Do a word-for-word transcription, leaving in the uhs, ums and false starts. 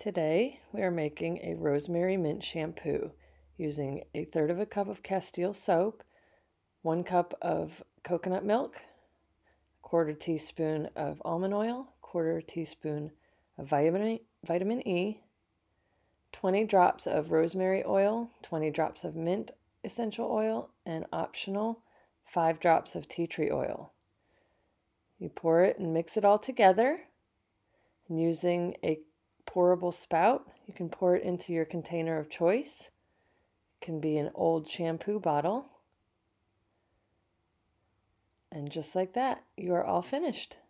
Today we are making a rosemary mint shampoo using a third of a cup of Castile soap, one cup of coconut milk, a quarter teaspoon of almond oil, quarter teaspoon of vitamin, vitamin E, twenty drops of rosemary oil, twenty drops of mint essential oil, and optional five drops of tea tree oil. You pour it and mix it all together, and using a pourable spout, you can pour it into your container of choice. It can be an old shampoo bottle. And just like that, you are all finished.